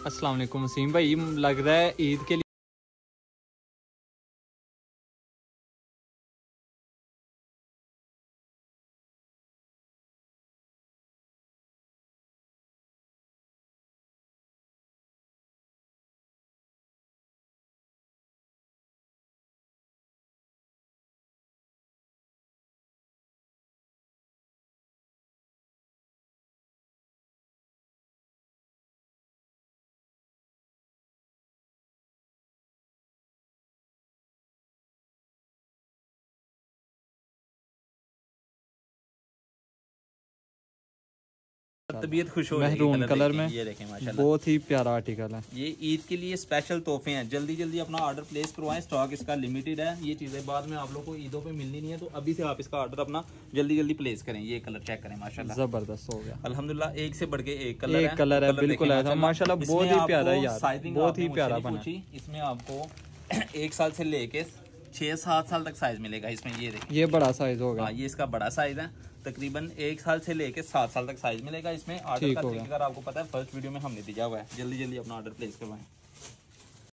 अस्सलाम वालेकुम वसीम भाई, लग रहा है ईद के लिए तबीयत खुश हो महरून कलर में, ये देखें माशाल्लाह बहुत ही प्यारा आर्टिकल है। ये ईद के लिए स्पेशल तोहफे हैं, जल्दी जल्दी अपना ऑर्डर प्लेस करवाएं, स्टॉक इसका लिमिटेड है। ये चीज़ें बाद में आप लोग को ईदों पे मिलनी नहीं है, तो अभी से आप इसका ऑर्डर अपना जल्दी जल्दी प्लेस करें। ये कलर चेक करें माशाल्लाह, जबरदस्त हो गया अल्हम्दुलिल्लाह, एक से बढ़ के एक कलर है बिल्कुल ऐसा माशाल्लाह, बहुत ही प्यारा है यार, बहुत ही प्यारा बना। इसमें आपको 1 साल से लेके 6-7 साल तक साइज मिलेगा इसमें। ये देखिए, ये बड़ा साइज होगा। ये इसका बड़ा साइज है, तकरीबन 1 साल से लेके 7 साल तक साइज मिलेगा इसमें। ऑर्डर का तरीका आपको पता है, फर्स्ट वीडियो में हमने दिया हुआ है। जल्दी जल्दी अपना ऑर्डर प्लेस करवाएं।